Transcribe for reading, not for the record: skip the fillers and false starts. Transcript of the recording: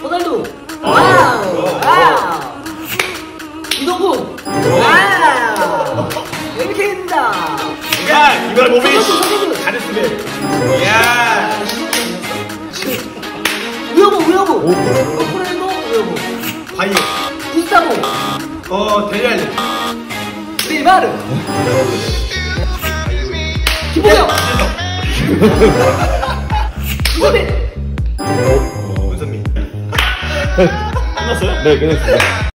호날두. 와우. 와우. 이동국. 와우. 이렇게 된다. 야, 이걸 몸이 서태준. 야. 우여보. 프레노 우여보. 바이오. 구스타보. 데리알리. 네이마르. 김보경. 이거는 문선민. 끝났어요? 네, 끝났습니다.